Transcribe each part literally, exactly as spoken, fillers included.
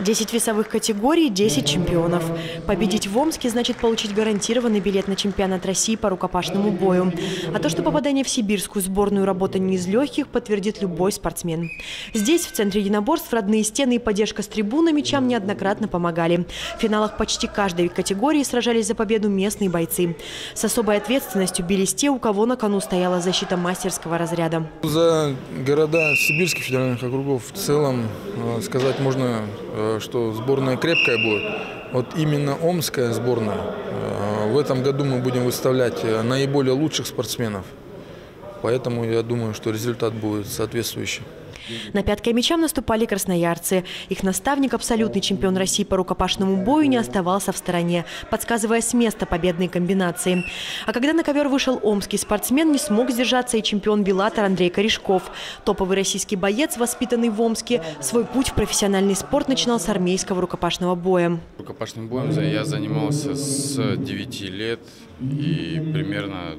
десять весовых категорий, десять чемпионов. Победить в Омске значит получить гарантированный билет на чемпионат России по рукопашному бою. А то, что попадание в сибирскую сборную работа не из легких, подтвердит любой спортсмен. Здесь, в центре единоборств, родные стены и поддержка с трибуны мячам неоднократно помогали. В финалах почти каждой категории сражались за победу местные бойцы. С особой ответственностью бились те, у кого на кону стояла защита мастерского разряда. За города сибирских федеральных округов в целом сказать можно, что сборная крепкая будет. Вот именно омская сборная. В этом году мы будем выставлять наиболее лучших спортсменов. Поэтому я думаю, что результат будет соответствующий. На пятки мячам наступали красноярцы. Их наставник, абсолютный чемпион России по рукопашному бою, не оставался в стороне, подсказывая с места победные комбинации. А когда на ковер вышел омский спортсмен, не смог сдержаться и чемпион Беллатор Андрей Корешков. Топовый российский боец, воспитанный в Омске, свой путь в профессиональный спорт начинал с армейского рукопашного боя. Рукопашным боем я занимался с девяти лет и примерно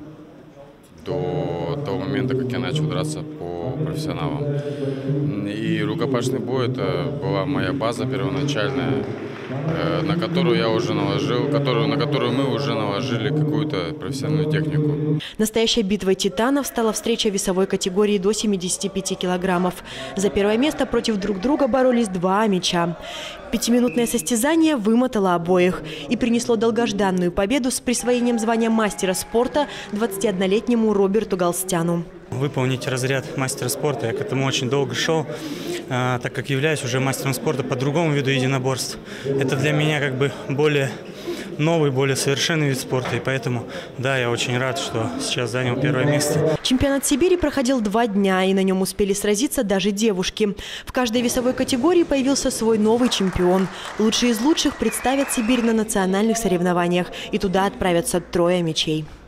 до того момента, как я начал драться по профессионалам. И рукопашный бой – это была моя база первоначальная, на которую я уже наложил, которую, на которую мы уже наложили какую-то профессиональную технику. Настоящей битвой титанов стала встреча весовой категории до семидесяти пяти килограммов. За первое место против друг друга боролись два мяча. Пятиминутное состязание вымотало обоих и принесло долгожданную победу с присвоением звания мастера спорта двадцатиоднолетнему Роберту Галстяну. Выполнить разряд мастера спорта, я к этому очень долго шел, так как являюсь уже мастером спорта по другому виду единоборств. Это для меня как бы более новый, более совершенный вид спорта, и поэтому, да, я очень рад, что сейчас занял первое место. Чемпионат Сибири проходил два дня, и на нем успели сразиться даже девушки. В каждой весовой категории появился свой новый чемпион. Лучшие из лучших представят Сибирь на национальных соревнованиях, и туда отправятся трое мячей.